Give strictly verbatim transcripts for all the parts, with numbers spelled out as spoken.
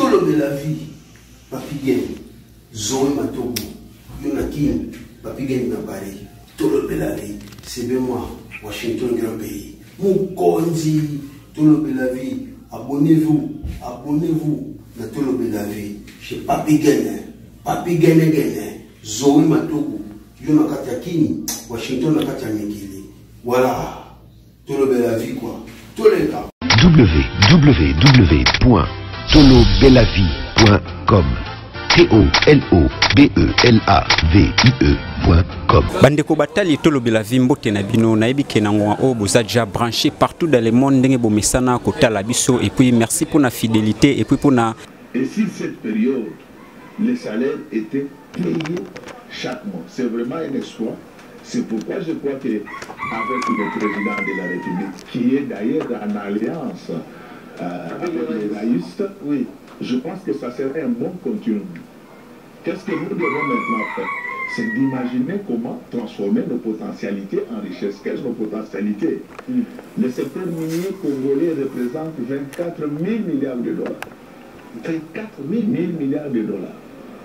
Tolo de la vie, Papigen, Zoé Matogo, Yonakin, Papigen Nabari, Tolo de la vie, c'est bien moi, Washington Grand Pays. Moukonzi, Tolo de la vie, abonnez-vous, abonnez-vous, na Tolo de la vie, chez Papigen, Papigen Gene, Zoé Matogo, Yonakatiakini, Washington Nakatiamikili. Voilà, Tolo de la vie quoi, tous les cas. w w w point tolo bella vie point com T O L O B E L A V I E point com. Bandeko batali Tolo Bella Vie mbote na bino na ebike na ngwa o bozaja branché partout dans le monde ndenge bo mesana ko tala biso et puis merci pour la fidélité et puis pour na. Et si cette période les salaires étaient payés chaque mois, c'est vraiment un exploit. C'est pourquoi je crois qu'avec le président de la République, qui est d'ailleurs en alliance euh, avec les laïstes, oui, je pense que ça serait un bon continuum. Qu'est-ce que nous devons maintenant faire? C'est d'imaginer comment transformer nos potentialités en richesse. Quelles sont nos potentialités? mm. Le secteur minier congolais représente vingt-quatre mille milliards de dollars. vingt-quatre mille milliards de dollars.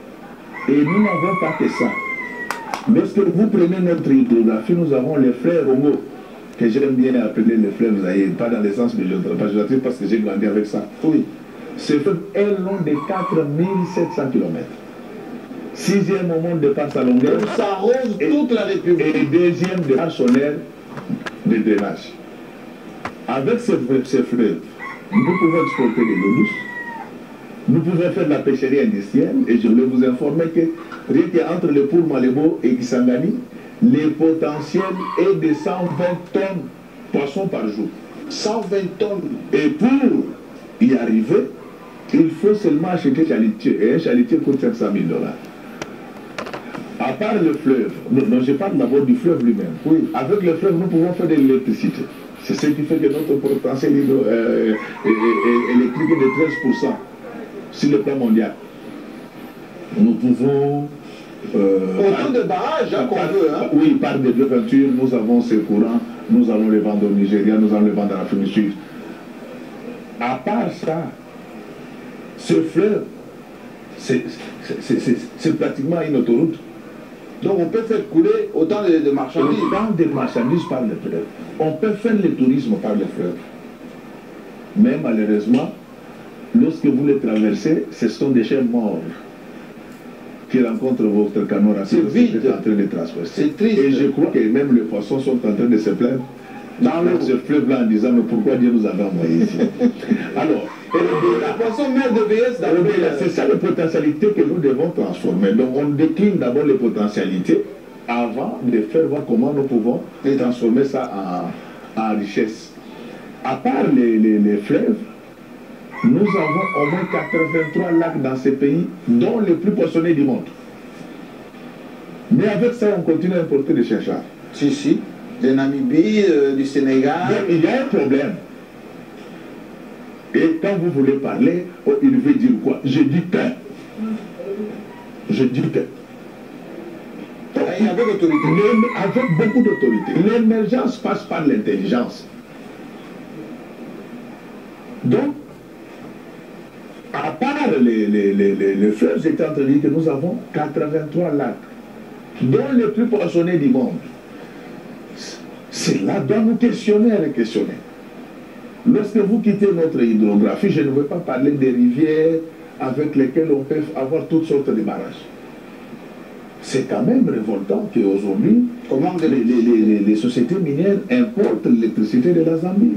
Et nous n'avons pas que ça. Lorsque vous prenez notre hydrographie, nous avons les fleuves Rongo, que j'aime bien appeler les fleuves Zaïre, pas dans le sens péjoratif parce que j'ai grandi avec ça. Oui. Ce fleuve est long de quatre mille sept cents kilomètres. Sixième au monde de par sa longueur. Ça arrose toute la République. Et deuxième de par son aire de drainage. Avec ce fleuve, nous pouvons exporter de l'eau douce. Nous pouvons faire de la pêcherie industrielle et je voulais vous informer que rien qu'entre le Pour Malébo et Kisangani, le potentiel est de cent vingt tonnes de poissons par jour. cent vingt tonnes. Et pour y arriver, il faut seulement acheter chalutier. Et un chalutier coûte cinq cent mille dollars. À part le fleuve, non, non, je parle d'abord du fleuve lui-même. Oui. Avec le fleuve, nous pouvons faire de l'électricité. C'est ce qui fait que notre potentiel hydro, euh, est, est, électrique est de treize pour cent. Sur le plan mondial, nous pouvons... Euh, Autant de barrages hein, qu'on veut. Hein. Oui, par des deux peintures, nous avons ces courants, nous allons les vendre au Nigeria, nous allons les vendre en Afrique du Sud. À part ça, ce fleuve, c'est pratiquement une autoroute. Donc on peut faire couler autant de, de marchandises. Autant de marchandises par le fleuve. On peut faire le tourisme par le fleuve. Mais malheureusement, lorsque vous les traversez, ce sont des chiens morts qui rencontrent votre canot c'est vide en train de traverser. C'est triste. Et je crois que même les poissons sont en train de se plaindre dans ce fleuve-là en disant mais pourquoi Dieu nous avait envoyé ici. Alors, la poisson mère de vieillesse c'est ça la potentialité que nous devons transformer. Donc on décline d'abord les potentialités avant de faire voir comment nous pouvons transformer ça en, en richesse. À part les, les, les fleuves, nous avons au moins quatre-vingt-trois lacs dans ces pays, dont les plus poissonnés du monde. Mais avec ça, on continue à importer des chercheurs. Si, si. De Namibie, euh, du Sénégal. Donc, il y a un problème. Et quand vous voulez parler, oh, il veut dire quoi? Je dis que. Je dis que. Et avec autorité. Avec beaucoup d'autorité. L'émergence passe par l'intelligence. Donc, à part les, les, les, les, les fleuves, j'étais en train de dire que nous avons quatre-vingt-trois lacs, dont les plus poissonnés du monde. Cela doit nous questionner et questionner. Lorsque vous quittez notre hydrographie, je ne veux pas parler des rivières avec lesquelles on peut avoir toutes sortes de barrages. C'est quand même révoltant qu'aujourd'hui, les, les, les, les sociétés minières importent l'électricité de la Zambie.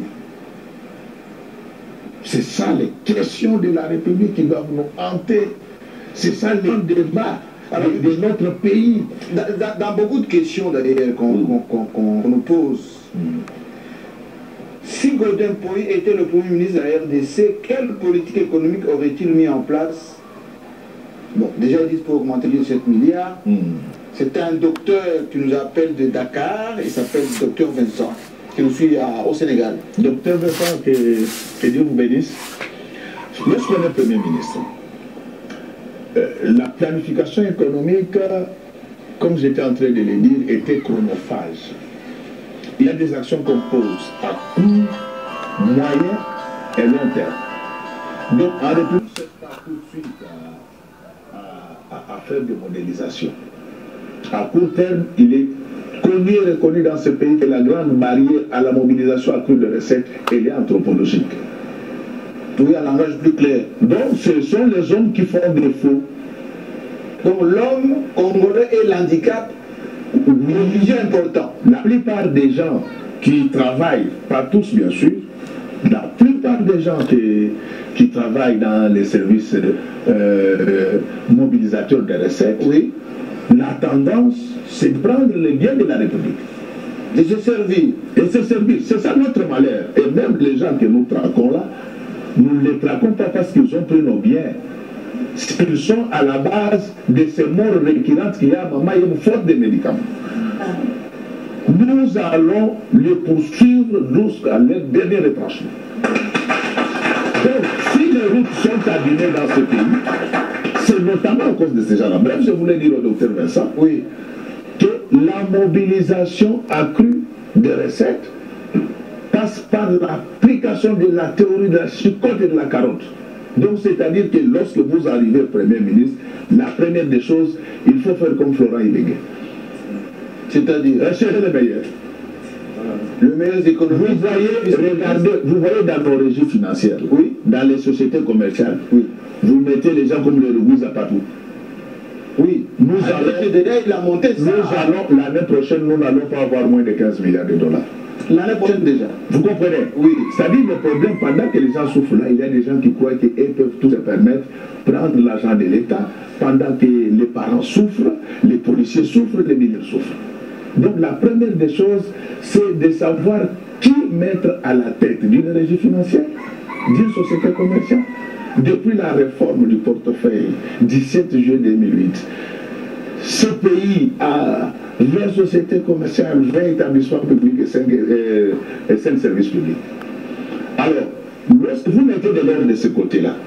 C'est ça les questions de la République qui doivent nous hanter. C'est ça les débats de, de notre pays. Dans, dans, dans beaucoup de questions d'ailleurs qu'on mm. qu'on, qu'on, qu'on nous pose, mm. si Godin Poy était le Premier ministre de la R D C, quelle politique économique aurait-il mis en place? Bon, déjà ils disent pour augmenter les sept milliards. Mm. C'est un docteur qui nous appelle de Dakar, il s'appelle docteur Vincent, qui nous suit à, au Sénégal. Docteur Vincent, que, que Dieu vous bénisse. Lorsqu'on est Premier ministre, euh, la planification économique, comme j'étais en train de le dire, était chronophage. Il y a des actions qu'on pose à court, moyen et long terme. Donc, en République, on ne cherche pas tout de suite à, à, à faire des modélisations. À court terme, il est connu et reconnu dans ce pays que la grande barrière à la mobilisation accrue de recettes, elle est anthropologique. Oui, un langage plus clair. Donc, ce sont les hommes qui font défaut. Donc, l'homme congolais et l'handicap, un sujet important. La plupart des gens qui travaillent, pas tous bien sûr, la plupart des gens qui, qui travaillent dans les services euh, mobilisateurs de recettes, oui, la tendance, c'est de prendre les biens de la République. De se servir. Et se servir. C'est ça notre malheur. Et même les gens que nous traquons là, nous ne les traquons pas parce qu'ils ont pris nos biens. Ils sont à la base de ces morts récurrentes qu'il y a à Maman, il y a faute de médicaments. Nous allons les poursuivre jusqu'à leur dernier retranchement. Donc, si les routes sont abîmées dans ce pays, c'est notamment à cause de ces gens-là. Bref, je voulais dire au docteur Vincent, oui, que la mobilisation accrue des recettes passe par l'application de la théorie de la chicotte et de la carotte. Donc, c'est-à-dire que lorsque vous arrivez Premier ministre, la première des choses, il faut faire comme Florent Ibégué. C'est-à-dire rechercher le meilleur. Le meilleur économiste. Vous voyez, regardez, vous voyez dans nos régies financières, oui, dans les sociétés commerciales, oui, vous mettez les gens comme les Rouis à partout. Oui, nous ah, allons, déjà, il a monté ça. Nous allons, l'année prochaine, nous n'allons pas avoir moins de quinze milliards de dollars. L'année prochaine déjà. Vous comprenez? Oui. C'est-à-dire le problème, pendant que les gens souffrent là, il y a des gens qui croient qu'ils peuvent tout se permettre, prendre l'argent de l'État, pendant que les parents souffrent, les policiers souffrent, les militaires souffrent. Donc la première des choses, c'est de savoir qui mettre à la tête d'une régie financière, d'une société commerciale. Depuis la réforme du portefeuille dix-sept juillet deux mille huit, ce pays a vingt sociétés commerciales, vingt établissements publics et cinq, euh, et cinq services publics. Alors, lorsque vous mettez de l'ordre de ce côté-là,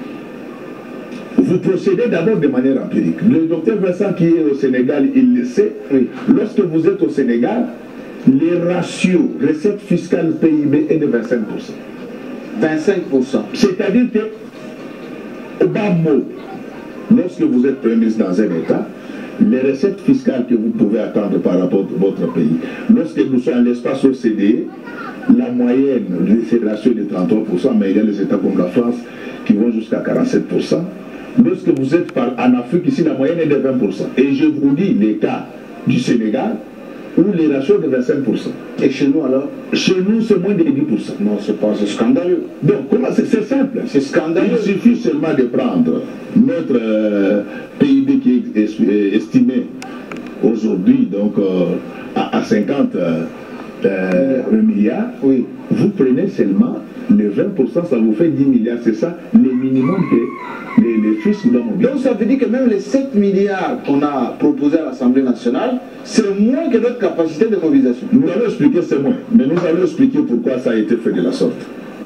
vous procédez d'abord de manière empirique. Le docteur Vincent qui est au Sénégal, il le sait. Oui. Lorsque vous êtes au Sénégal, les ratios recettes fiscales P I B est de vingt-cinq pour cent. vingt-cinq pour cent. C'est-à-dire que, au bas mot, lorsque vous êtes Premier ministre dans un État, les recettes fiscales que vous pouvez attendre par rapport à votre pays, lorsque nous sommes à l'espace O C D E, la moyenne de ces ratios est de trente-trois pour cent, mais il y a les États comme la France qui vont jusqu'à quarante-sept pour cent. Lorsque vous êtes par, en Afrique, ici, la moyenne est de vingt pour cent. Et je vous dis les cas du Sénégal, où les ratios sont de vingt-cinq pour cent. Et chez nous alors? Chez nous, c'est moins de dix pour cent. Non, c'est pas, c'est scandaleux. Donc, comment c'est simple. C'est scandaleux. Il suffit seulement de prendre notre euh, P I B qui est estimé aujourd'hui donc euh, à, à cinquante euh, euh, milliards. Oui. Vous prenez seulement les vingt pour cent, ça vous fait dix milliards. C'est ça le minimum que les, les fiscs doivent mobiliser. Donc ça veut dire que même les sept milliards qu'on a proposés à l'Assemblée nationale, c'est moins que notre capacité de mobilisation. Nous allons expliquer c'est moins, mais nous allons expliquer pourquoi ça a été fait de la sorte.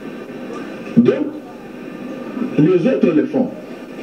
Donc, les autres le font.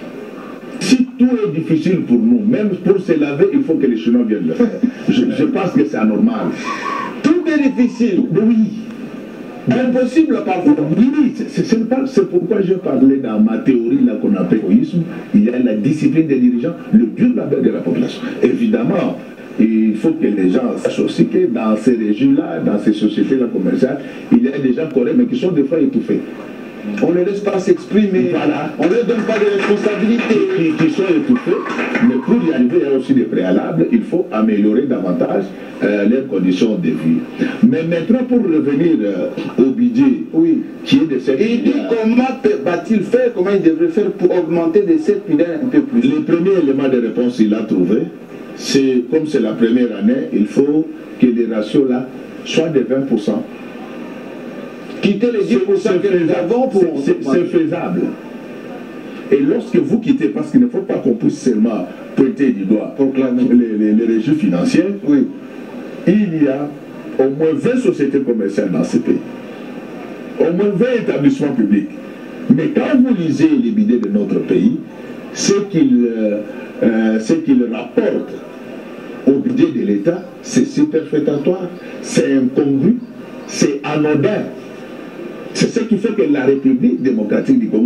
Si tout est difficile pour nous, même pour se laver, il faut que les Chinois viennent le faire. Je, je pense que c'est anormal. Tout est difficile. Oui. Impossible parfois. Oui, c'est pourquoi je parlais dans ma théorie là qu'on appelle l'égoïsme. Il y a la discipline des dirigeants, le dur labeur de la population. Évidemment, il faut que les gens sachent aussi que dans ces régions-là, dans ces sociétés-là commerciales, il y a des gens corrects mais qui sont des fois étouffés. On ne les laisse pas s'exprimer, voilà. On ne leur donne pas de responsabilités. Qui, qui sont étouffés, mais pour y arriver, il y a aussi des préalables, il faut améliorer davantage euh, leurs conditions de vie. Mais maintenant, pour revenir euh, au budget, oui, qui est de sept il dit comment va-t-il faire, comment il devrait faire pour augmenter de sept milliards un peu plus. Le premier élément de réponse, il a trouvé, c'est comme c'est la première année, il faut que les ratios là soient de vingt pour cent. Quitter les dix pour cent que nous avons pour... C'est faisable. Et lorsque vous quittez, parce qu'il ne faut pas qu'on puisse seulement pointer du doigt les, les, les régies financières, oui, il y a au moins vingt sociétés commerciales dans ce pays, au moins vingt établissements publics. Mais quand vous lisez les budgets de notre pays, ce qu'il euh, euh, qu'il rapporte au budget de l'État, c'est superfétatoire, c'est incongru, c'est anodin. C'est ce qui fait que la République démocratique du Congo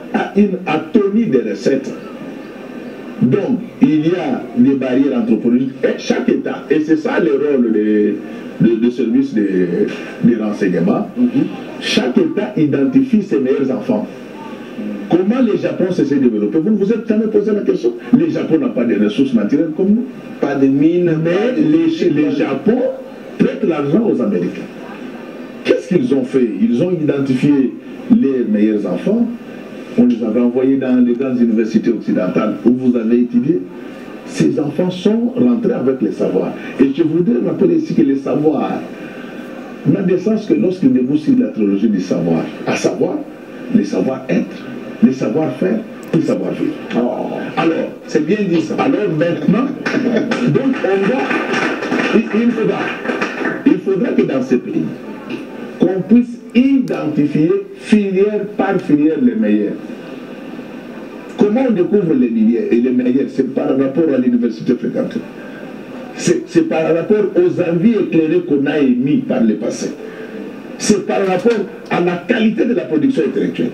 a une atonie des recettes. Donc, il y a des barrières anthropologiques et chaque État, et c'est ça le rôle des de, de services de, de renseignement, mm-hmm. Chaque État identifie ses meilleurs enfants. Comment les Japon se sont développés? Vous ne vous êtes jamais posé la question? Les Japon n'ont pas de ressources naturelles comme nous. Pas de mines. Mais les, les Japon prêtent l'argent aux Américains. Qu'est-ce qu'ils ont fait? Ils ont identifié les meilleurs enfants. On les avait envoyés dans les grandes universités occidentales où vous avez étudié. Ces enfants sont rentrés avec les savoirs. Et je voudrais rappeler ici que les savoirs n'a de sens que lorsqu'ils débouchent sur la trilogie du savoir. À savoir, les savoir-être, les savoir-faire, les savoir-vivre. Oh. Alors, c'est bien dit ça. Alors maintenant, donc on va, il, il faudra, il faudra que dans ce pays, qu'on puisse identifier filière par filière les meilleurs. Comment on découvre les meilleurs et les meilleurs? C'est par rapport à l'université fréquentée. C'est par rapport aux envies éclairées qu'on a émises par le passé. C'est par rapport à la qualité de la production intellectuelle.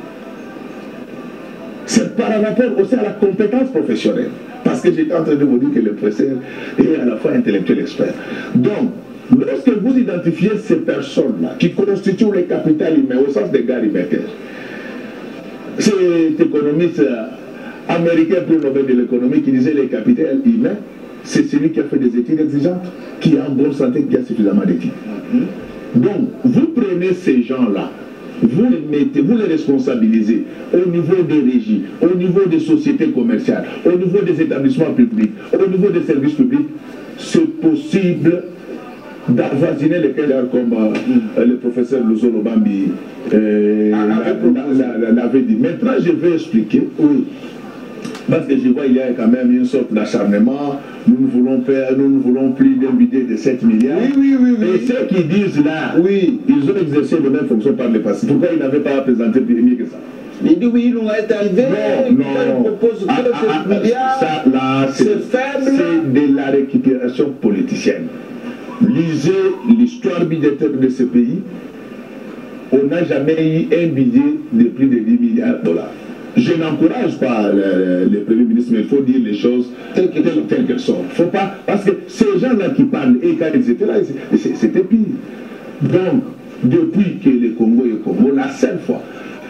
C'est par rapport aussi à la compétence professionnelle. Parce que j'étais en train de vous dire que le professeur est à la fois intellectuel expert. Donc, lorsque vous identifiez ces personnes-là qui constituent le capital humain au sens de Gary Becker, cet économiste américain prix Nobel de l'économie qui disait le capital humain, c'est celui qui a fait des études exigeantes, qui est en bonne santé, qui a suffisamment d'études. Donc, vous prenez ces gens-là, vous les mettez, vous les responsabilisez au niveau des régies, au niveau des sociétés commerciales, au niveau des établissements publics, au niveau des services publics, c'est possible d'avoisiner les cadres comme euh, le professeur Luzolo Bambi euh, l'avait dit. Maintenant, je vais expliquer, oui, parce que je vois il y a quand même une sorte d'acharnement. Nous ne voulons pas, nous ne voulons plus d'un budget de sept milliards. Oui, oui, oui, oui. Et ceux qui disent là, oui, ils ont exercé de même fonction par le passé. Pourquoi ils n'avaient pas présenté mieux que ça? Il dit oui, ils ont été arrivés, non, non. Ils proposent ah, ah, sept milliards. Ça, là, c'est faible. C'est de la récupération politicienne. Lisez l'histoire budgétaire de ce pays. On n'a jamais eu un budget de plus de dix milliards de dollars. Je n'encourage pas le, le Premier ministre, mais il faut dire les choses telles qu'elles telles qu'elles sont. Faut pas, parce que ces gens-là qui parlent, et quand ils étaient là, c'était pire. Donc, depuis que le Congo est Congo, la seule fois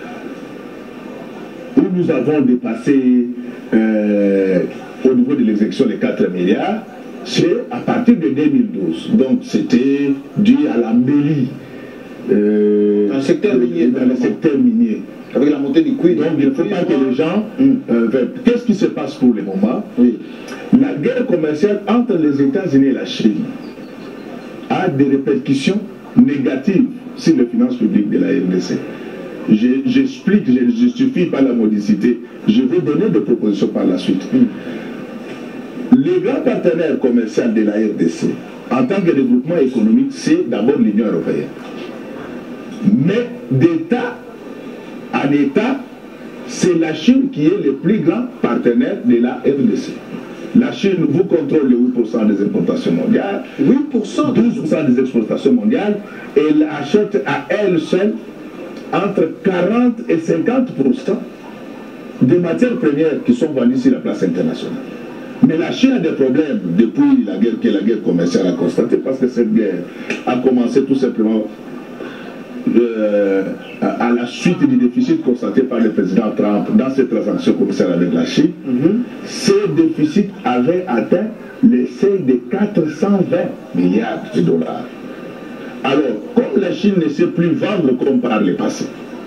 où nous avons dépassé euh, au niveau de l'exécution les quatre milliards, c'est à partir de deux mille douze. Donc, c'était dû à la mêlée euh, dans le secteur minier. Dans le secteur minier. Avec la montée du prix. Donc il ne faut pas que les gens... Mm. Euh, Qu'est-ce qui se passe pour le moment? Oui. La guerre commerciale entre les États-Unis et la Chine a des répercussions négatives sur les finances publiques de la R D C. J'explique, je ne justifie pas la modicité. Je vais donner des propositions par la suite. Mm. Les grands partenaires commerciaux de la R D C, en tant que développement économique, c'est d'abord l'Union européenne. Mais d'État en État, c'est la Chine qui est le plus grand partenaire de la R D C. La Chine vous contrôle le huit pour cent des importations mondiales, huit pour cent, douze pour cent des exportations mondiales, et elle achète à elle seule entre quarante et cinquante pour cent des matières premières qui sont vendues sur la place internationale. Mais la Chine a des problèmes depuis la guerre que la guerre commerciale a constaté, parce que cette guerre a commencé tout simplement Euh, à la suite du déficit constaté par le président Trump dans ses transactions commerciales avec la Chine. Mm-hmm. Ce déficit avait atteint le seuil de quatre cent vingt milliards de dollars. Alors, comme la Chine ne sait plus vendre comme par le passé,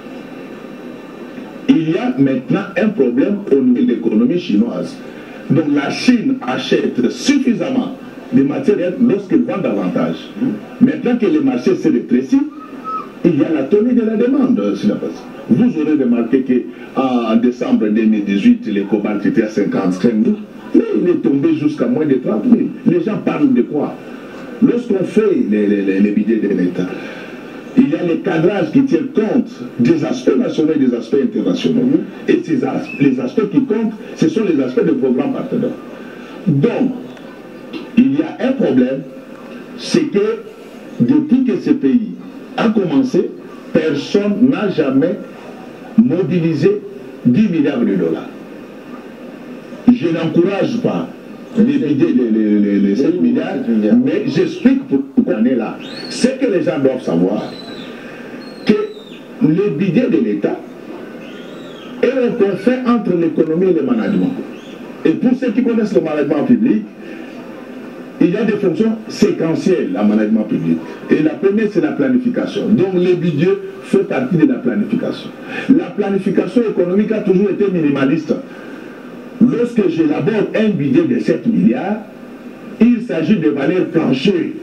il y a maintenant un problème au niveau de l'économie chinoise. Donc la Chine achète suffisamment de matériel lorsqu'elle vend davantage. Mm-hmm. Maintenant que le marché s'est rétréci, il y a la tonne de la demande sur la place. Vous aurez remarqué qu'en décembre deux mille dix-huit, le cobalt était à cinquante-cinq mille, mais il est tombé jusqu'à moins de trente mille. Les gens parlent de quoi? Lorsqu'on fait les, les, les budgets de l'État, il y a les cadrages qui tiennent compte des aspects nationaux et des aspects internationaux. Et ces aspects, les aspects qui comptent, ce sont les aspects de vos grands partenaires. Donc, il y a un problème, c'est que depuis que ce pays a commencé, personne n'a jamais mobilisé dix milliards de dollars. Je n'encourage pas les budgets, les, les, les, les sept milliards, mais j'explique pourquoi on est là. C'est que les gens doivent savoir que le budget de l'État est un conflit entre l'économie et le management. Et pour ceux qui connaissent le management public, il y a des fonctions séquentielles en management public. Et la première, c'est la planification. Donc le budget fait partie de la planification. La planification économique a toujours été minimaliste. Lorsque j'élabore un budget de sept milliards, il s'agit de valeurs planchées.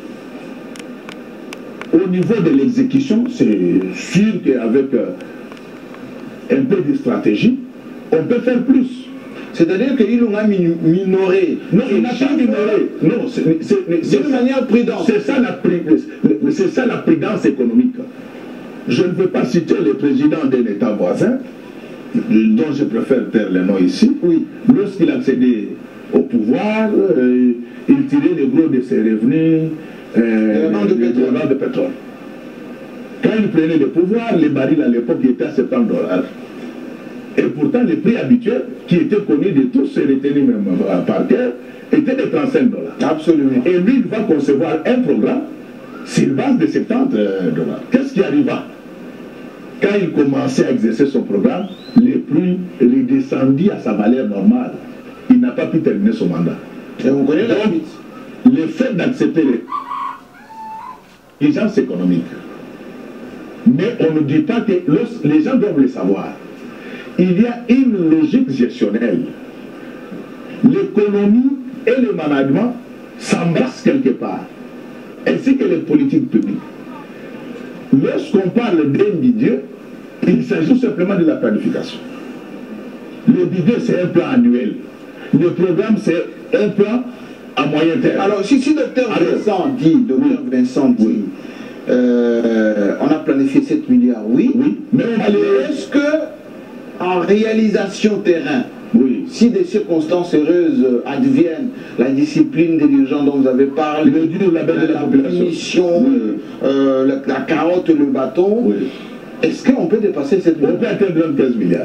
Au niveau de l'exécution, c'est sûr qu'avec euh, un peu de stratégie, on peut faire plus. C'est-à-dire qu'ils l'ont minoré. Non, il n'a pas minoré. Non, c'est de manière prudente. C'est ça, ça la prudence économique. Je ne veux pas citer le président d'un État voisin, dont je préfère taire le nom ici. Oui. Lorsqu'il accédait au pouvoir, euh, il tirait le gros de ses revenus euh, de, pétrole. de pétrole. Quand il prenait le pouvoir, les barils à l'époque étaient à soixante dollars. Et pourtant, le prix habituel, qui était connu de tous, et retenu même par cœur, était de trente-cinq dollars. Absolument. Et lui, il va concevoir un programme sur base de soixante dollars. Qu'est-ce qui arriva? Quand il commençait à exercer son programme, le prix redescendit à sa valeur normale. Il n'a pas pu terminer son mandat. Et vous connaissez la suite. Le fait d'accepter les urgences économiques, mais on ne dit pas que les gens doivent le savoir. Il y a une logique gestionnelle. L'économie et le management s'embrassent quelque part, ainsi que les politiques publiques. Lorsqu'on parle d'un budget, il s'agit simplement de la planification. Le budget, c'est un plan annuel. Le programme, c'est un plan à moyen terme. Alors, si, si docteur Vincent dit, docteur oui. Vincent dit, oui. euh, on a planifié sept milliards, oui, oui. Mais est-ce que en réalisation terrain, oui. si des circonstances heureuses adviennent, la discipline des dirigeants dont vous avez parlé, le dur label de la, la punition, oui. euh, la, la carotte, le bâton, oui. est-ce qu'on peut dépasser cette milliards? On peut atteindre quinze milliards.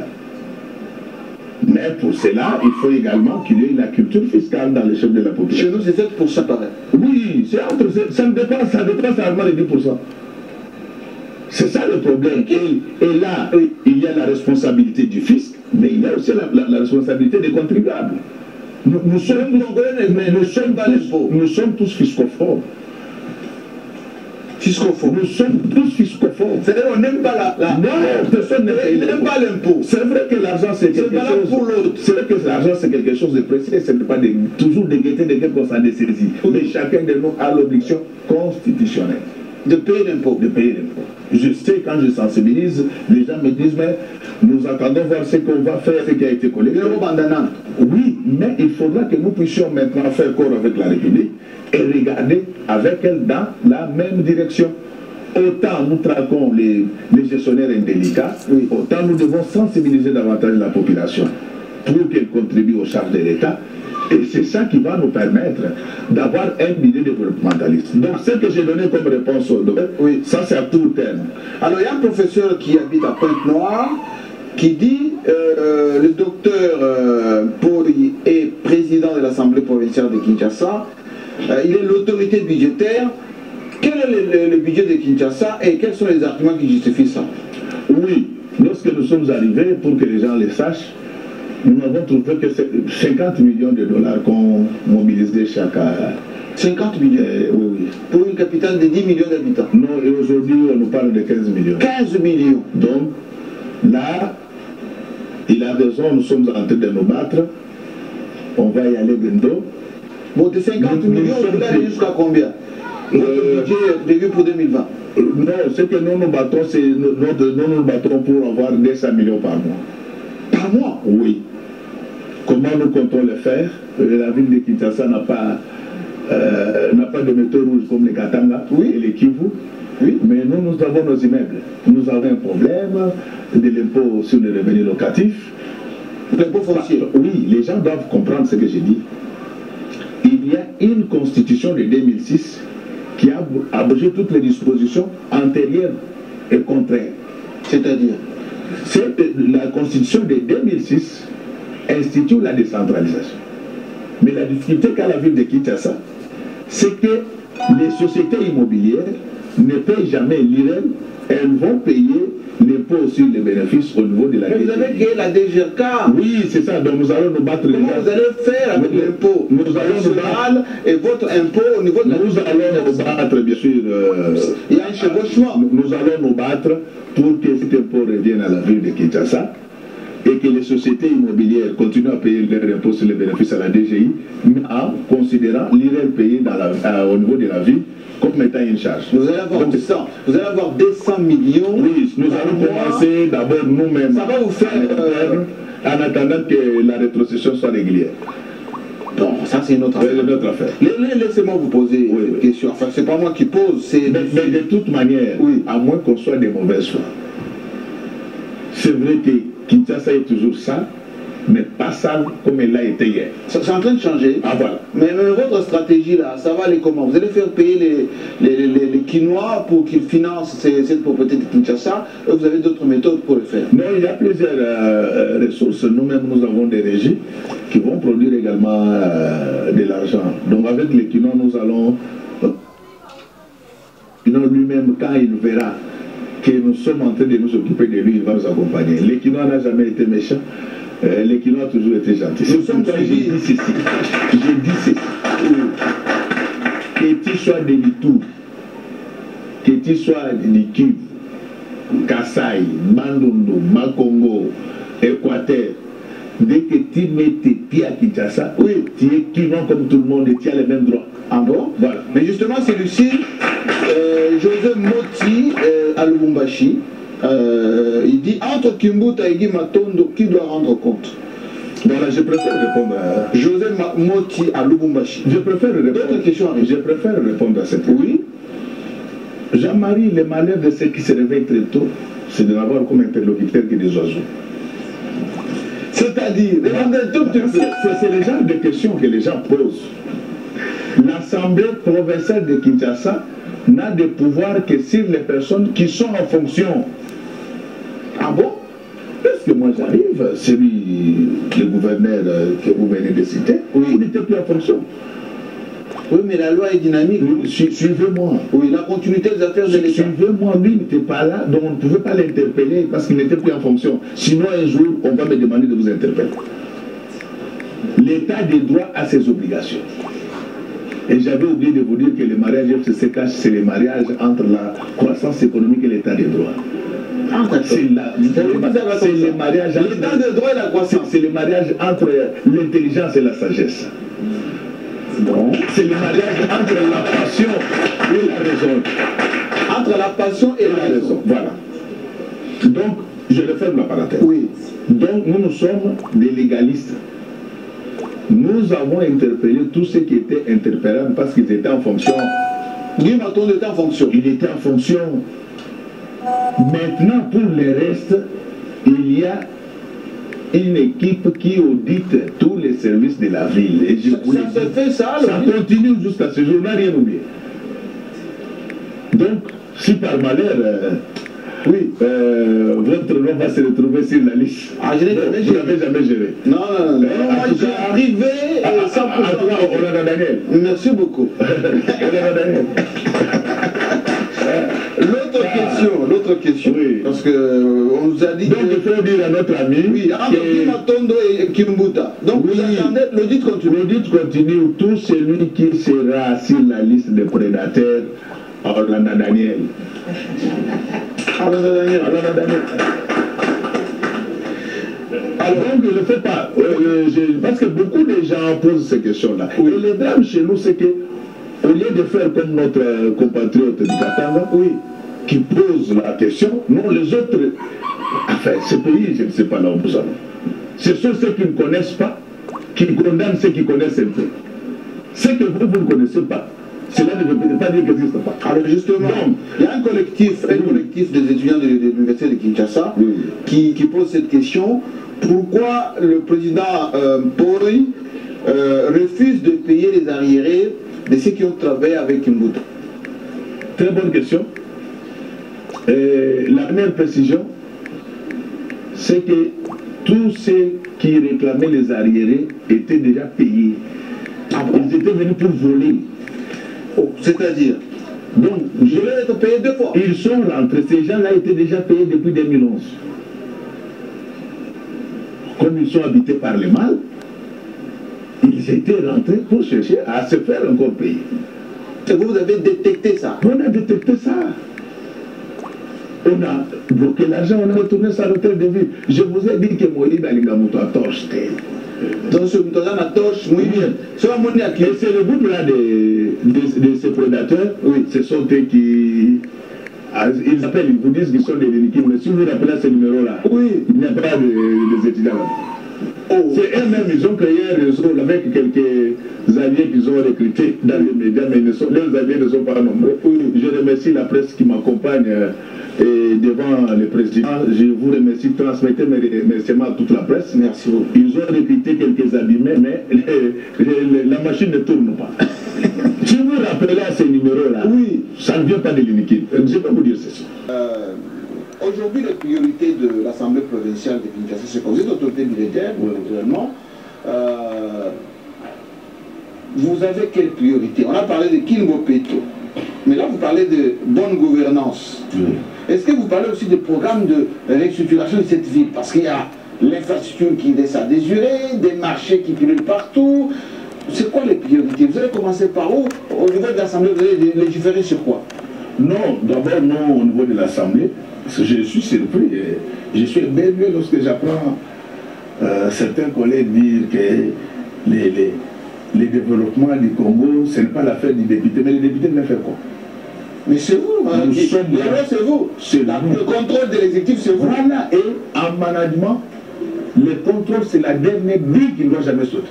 Mais pour cela, il faut également qu'il y ait la culture fiscale dans les chefs de la population. Chez nous, c'est sept pour cent pareil. Oui, c'est entre, ça ne dépasse, ça dépasse rarement les dix pour cent. C'est ça le problème. Et, et là, il y a la responsabilité du fisc, mais il y a aussi la, la, la responsabilité des contribuables. Nous, nous, sommes, tous, nous, nous, sommes, tous, nous sommes tous fiscophobes. Fiscophobes. Nous sommes tous fiscophobes. C'est-à-dire qu'on n'aime pas la... la... Non, personne n'aime pas l'impôt. C'est vrai que l'argent c'est quelque chose... pour l'autre. C'est vrai que l'argent c'est quelque chose de précis, ce n'est pas de, toujours de guetter de quelque qu'on s'en dessaisit. Oui. Mais chacun de nous a l'obligation constitutionnelle. De payer l'impôt. De payer l'impôt. Je sais, quand je sensibilise, les gens me disent, mais nous attendons voir ce qu'on va faire, ce qui a été collecté. Oui, mais il faudra que nous puissions maintenant faire corps avec la République et regarder avec elle dans la même direction. Autant nous traquons les, les gestionnaires indélicats, oui. Autant nous devons sensibiliser davantage la population pour qu'elle contribue aux charges de l'État. Et c'est ça qui va nous permettre d'avoir un budget développementaliste. Donc ce que j'ai donné comme réponse au docteur, oui. Ça c'est à court terme. Alors il y a un professeur qui habite à Pointe-Noire qui dit euh, le docteur euh, Poli est président de l'Assemblée provinciale de Kinshasa, euh, il est l'autorité budgétaire. Quel est le, le, le budget de Kinshasa et quels sont les arguments qui justifient ça? Oui, lorsque nous sommes arrivés, pour que les gens le sachent, nous avons trouvé que c'est cinquante millions de dollars qu'on mobilisait chaque année. cinquante millions euh, Oui, oui. Pour une capitale de dix millions d'habitants. Non, et aujourd'hui, on nous parle de quinze millions. quinze millions. Donc, là, il a raison, nous sommes en train de nous battre. On va y aller bientôt. Bon, de cinquante nous, millions, vous allez jusqu'à combien? Votre euh, budget est prévu pour deux mille vingt. Non, ce que nous nous battons, c'est nous, nous nous battons pour avoir deux cents millions par mois. Par mois? Oui. Comment nous comptons le faire? La ville de Kinshasa n'a pas, euh, n'a pas de métaux rouges comme les Katanga, oui. Et les Kivu. Oui. Mais nous, nous avons nos immeubles. Nous avons un problème de l'impôt sur les revenus locatifs. L'impôt foncier. Oui, les gens doivent comprendre ce que j'ai dit. Il y a une constitution de deux mille six qui a abrogé toutes les dispositions antérieures et contraires. C'est-à-dire La constitution de deux mille six institue la décentralisation. Mais la difficulté qu'a la ville de Kinshasa, c'est que les sociétés immobilières ne payent jamais l'I R E M, elles vont payer l'impôt sur les bénéfices au niveau de la D G K. Mais vous avez créé la D G K. Oui, c'est ça, donc nous allons nous battre. Comment les vous allez faire avec l'impôt nous allons nous battre et votre impôt au niveau de la Nous allons nous battre, bien sûr. Euh, Il y a un chevauchement. Nous allons nous battre pour que cet impôt revienne à la ville de Kinshasa et que les sociétés immobilières continuent à payer leur impôt sur les bénéfices à la D G I, en considérant l'I R E M payé dans la, euh, au niveau de la ville comme étant une charge. Vous allez avoir, deux cents, vous allez avoir deux cents millions. Oui, nous allons commencer d'abord nous-mêmes. Ça va vous faire euh, en attendant que la rétrocession soit régulière. Bon, ça c'est une autre affaire. Une autre affaire. Laissez-moi vous poser oui, une oui. question. Enfin, c'est pas moi qui pose, c'est. Mais, mais de toute manière, oui. à moins qu'on soit des mauvaises foi, c'est vrai que Kinshasa est toujours sale, mais pas sale comme elle l'a été hier. C'est en train de changer. Ah voilà. Mais, mais votre stratégie là, ça va aller comment? Vous allez faire payer les, les, les, les Quinois pour qu'ils financent ces, cette propriété de Kinshasa, et vous avez d'autres méthodes pour le faire? Non, il y a plusieurs euh, ressources. Nous-mêmes, nous avons des régies qui vont produire également euh, de l'argent. Donc avec les Quinois, nous allons... Euh, lui-même, quand il verra que nous sommes en train de nous occuper de lui, il va nous accompagner. Les Quinois n'a jamais été méchant. Euh, les Quinois ont toujours été gentils. C'est pourquoi j'ai dit ceci. J'ai dit ceci. Que tu sois de Litou, que tu sois de Kivu, Kassai, Bandundu, Makongo, Équateur, dès que tu mets tes pieds à Kinshasa, oui, tu es Quinois comme tout le monde et tu as les mêmes droits. Ah bon? Voilà. Mais justement, celui-ci, euh, José Moti euh, à Lubumbashi, euh, il dit entre Kimbuta et Guy Matondo, qui doit rendre compte? Voilà, je préfère répondre à... José Moti à Lubumbashi. Je préfère répondre... questions, je préfère répondre à cette question. Oui. Jean-Marie, le malheur de ceux qui se réveillent très tôt, c'est de n'avoir comme interlocuteur que des oiseaux. C'est-à-dire, c'est le genre de questions que les gens posent. L'Assemblée provinciale de Kinshasa n'a de pouvoir que sur les personnes qui sont en fonction. Ah bon? Parce que moi j'arrive, celui, le gouverneur que vous venez de citer, oui. Il n'était plus en fonction. Oui, mais la loi est dynamique. Suivez-moi. Oui, la continuité des affaires de l'État. Suivez-moi, lui n'était pas là, donc on ne pouvait pas l'interpeller parce qu'il n'était plus en fonction. Sinon, un jour, on va me demander de vous interpeller. L'État des droits a ses obligations. Et j'avais oublié de vous dire que le mariage F C C K, c'est le mariage entre la croissance économique et l'État des droits. Ah, c'est le mariage entre l'État des droits et la croissance. C'est le mariage entre l'intelligence et la sagesse. Bon. C'est le mariage entre la passion et la raison. Entre la passion et la, la raison. raison. Voilà. Donc, je referme la parenthèse. Oui. Donc, nous, nous sommes des légalistes. Nous avons interpellé tous ceux qui étaient interpellables parce qu'ils étaient en fonction. Guy Matondo était en fonction. Il était en fonction. Maintenant, pour le reste, il y a une équipe qui audite tous les services de la ville. Et je ça ça se fait ça, ça continue jusqu'à ce jour, on n'a rien oublié. Donc, si par malheur, euh, oui, euh, votre nom va se retrouver sur la liste. Ah, je l'ai jamais géré. Vous l'avez jamais géré. Non, non, non. non moi, j'ai privé et cent pour cent. On a Daniel. Merci beaucoup. On a Daniel. L'autre ah. question, l'autre question, oui. Parce que euh, on nous a dit. Donc il faut dire à notre ami. Oui, entre Guy Matondo et Kimbuta. Donc oui. Vous attendez, l'audit continue. L'audit continue. Tout celui qui sera sur la liste des prédateurs, Orlando Daniel. Orlando Daniel. Orlando Daniel. Alors, donc, je ne le fais pas. Euh, je, parce que beaucoup de gens posent ces questions-là. Oui. Et le drame chez nous, c'est que au lieu de faire comme notre compatriote du Katanga, oui, qui pose la question, non, les autres, enfin, ce pays, je ne sais pas là où nous allons. Ce sont ceux qui ne connaissent pas, qui condamnent ceux qui connaissent un peu. Ce que vous, vous ne connaissez pas, cela ne veut pas dire que ça n'existe pas. Alors justement, donc, il y a un collectif, un oui. collectif des étudiants de, de l'université de Kinshasa oui. qui, qui pose cette question. Pourquoi le président euh, Pori euh, refuse de payer les arriérés de ceux qui ont travaillé avec Kimbuta? Très bonne question. Et la première précision, c'est que tous ceux qui réclamaient les arriérés étaient déjà payés. Ils étaient venus pour voler. Oh, c'est-à-dire, donc, je vais être payé deux fois. Ils sont rentrés, ces gens-là étaient déjà payés depuis deux mille onze. Comme ils sont habités par le mal, ils étaient rentrés pour chercher à se faire encore payer. Et vous, vous avez détecté ça? On a détecté ça. On a bloqué l'argent, on a retourné sa retraite de vie. Je vous ai dit que Moïse Alingamuto a torché. Donc, ce que a torché, oui, bien. Et c'est le groupe là de, de, de ces prédateurs, oui, ce sont eux qui. Ils appellent, ils vous disent qu'ils sont des délinquants, mais si vous rappelez à ce numéro-là, oui, il n'y a pas de, de étudiants là. Oh. C'est eux-mêmes, ils ont créé un réseau avec quelques alliés qu'ils ont recrutés dans les médias, mais ne sont, leurs alliés ne sont pas nombreux. Oui. Je remercie la presse qui m'accompagne euh, et devant le président. Je vous remercie, transmettez mes remerciements à toute la presse. Merci beaucoup. Ils ont recruté quelques abîmés, mais les, les, la machine ne tourne pas. Si vous rappelez à ces numéros-là, oui, ça ne vient pas de l'uniquité. Je peux vous dire ceci. Euh, Aujourd'hui, les priorités de l'Assemblée provinciale de Kinshasa, c'est que vous êtes autorité militaire, oui, naturellement. Euh, vous avez quelles priorités? On a parlé de Kingo Peto, mais là vous parlez de bonne gouvernance. Oui. Est-ce que vous parlez aussi des programmes de restructuration de cette ville? Parce qu'il y a l'infrastructure qui laisse à désirer, des marchés qui pilulent partout. C'est quoi les priorités? Vous allez commencer par où? Au niveau de l'Assemblée, vous allez légiférer sur quoi? Non, d'abord non au niveau de l'Assemblée. Je suis surpris, je suis émerveillé lorsque j'apprends euh, certains collègues dire que les, les, les développements du Congo, ce n'est pas l'affaire du député, mais le député ne fait quoi? Mais c'est vous, hein, qui, sommes c'est vous. C'est le contrôle de l'exécutif, c'est vous. Voilà, et en management, le contrôle, c'est la dernière brique qui ne doit jamais sauter.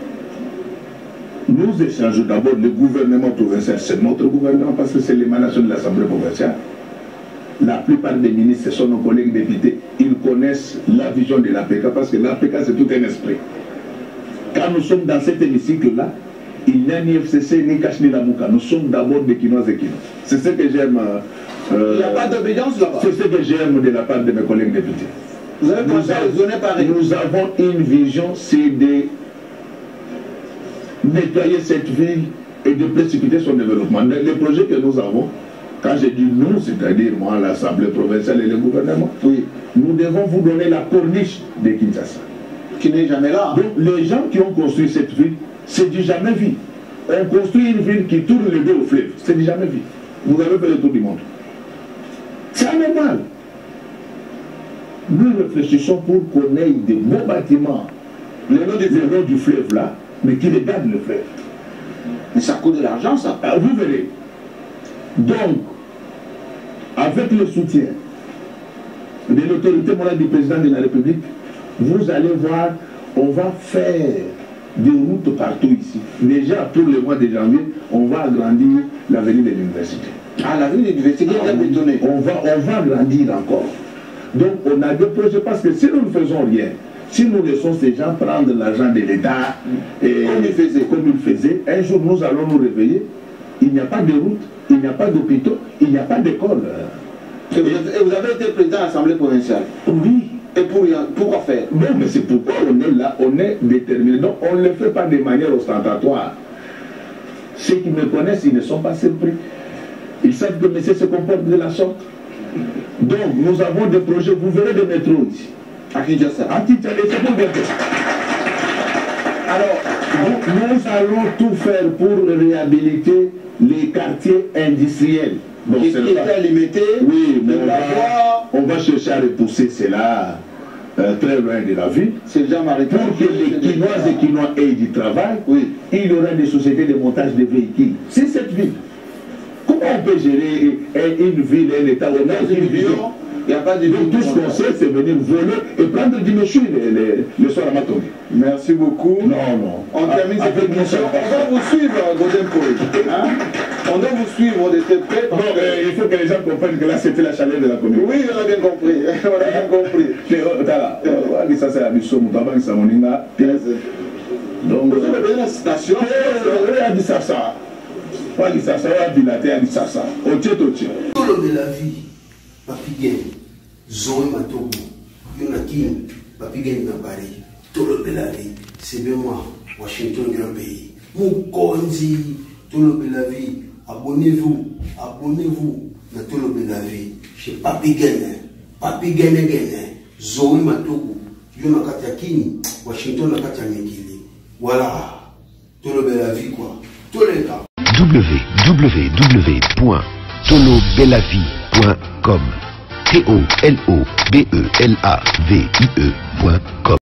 Nous échangeons d'abord le gouvernement provincial, c'est notre gouvernement parce que c'est l'émanation de l'Assemblée provinciale. La plupart des ministres, ce sont nos collègues députés. Ils connaissent la vision de l'A P K parce que l'A P K, c'est tout un esprit. Quand nous sommes dans cet hémicycle-là, il n'y a ni F C C, ni Cache, ni Lamouka. Nous sommes d'abord des Quinois et Quinois. C'est ce que j'aime. Euh, il n'y a pas d'obédience là-bas. C'est ce que j'aime de la part de mes collègues députés. Vous avez pensé à raisonner pareil. Nous avons une vision, c'est de nettoyer cette ville et de précipiter son développement. Les projets que nous avons, quand je dis nous, c'est-à-dire moi, l'Assemblée provinciale et le gouvernement, oui, nous devons vous donner la corniche de Kinshasa. Qui n'est jamais là. Donc les gens qui ont construit cette ville, c'est du jamais vu. On construit une ville qui tourne le dos au fleuve, c'est du jamais vu. Vous avez fait le tour du monde. C'est anormal. Nous réfléchissons pour qu'on ait des beaux bâtiments, le long du, le long du fleuve là, mais qui regardent le fleuve. Mais ça coûte de l'argent, ça. Ah, vous verrez. Donc, avec le soutien de l'autorité morale du président de la République, vous allez voir, on va faire des routes partout ici. Déjà, pour le mois de janvier, on va agrandir l'avenue de l'université. Ah, l'avenue de l'université, ah, oui. on, va, on va agrandir encore. Donc, on a des projets, parce que si nous ne faisons rien, si nous laissons ces gens prendre l'argent de l'État, comme ils faisaient, comme ils faisaient, un jour nous allons nous réveiller, il n'y a pas de route, il n'y a pas d'hôpitaux, il n'y a pas d'école. Et, et vous avez été président de l'Assemblée provinciale? Oui. Et pour, pourquoi faire? Non, mais c'est pourquoi on est là, on est déterminé. Donc on ne le fait pas de manière ostentatoire. Ceux qui me connaissent, ils ne sont pas surpris. Ils savent que monsieur se comporte de la sorte. Donc nous avons des projets, vous verrez des métros ici. À Kinshasa. À Kinshasa, c'est pour bientôt. Alors, nous, nous allons tout faire pour réhabiliter les quartiers industriels. Donc, qui étaient limités, oui, mais on va, on va chercher à repousser cela euh, très loin de la ville. C'est déjà maritime. Pour que les Quinoises et Quinois aient du travail, oui, il y aura des sociétés de montage de véhicules. C'est cette ville. Comment on peut gérer une ville, un État, on a une vision? Il n'y a pas de donc tout ce qu'on sait, c'est venir voler et prendre du méchoui le, le, le soir à Matongi. Merci beaucoup. Non, non. On ah, termine cette émission. On va vous suivre, Godin Paul. Hein? On doit vous suivre de très près. Non, euh, il faut que les gens comprennent que là, c'était la chaleur de la commune. Oui, on a bien compris. On a bien compris. Ça, c'est la mission. Donc, vous avez besoin de la station. Tout le de la vie, papi Zoé Matogo, yo na kini bapigani na bare tolobela vi sebe moi Washington grand pays mokonzi tolobela vi abonnez-vous abonnez-vous na tolobela vi chez Papi Gene Papi Gene Gene Zoe Matoku yo na kati ya kini Washington na kati ya mikili voilà tolobela vi quoi toleka w w w point tolobelavie point com T O L O B E L A V I E point com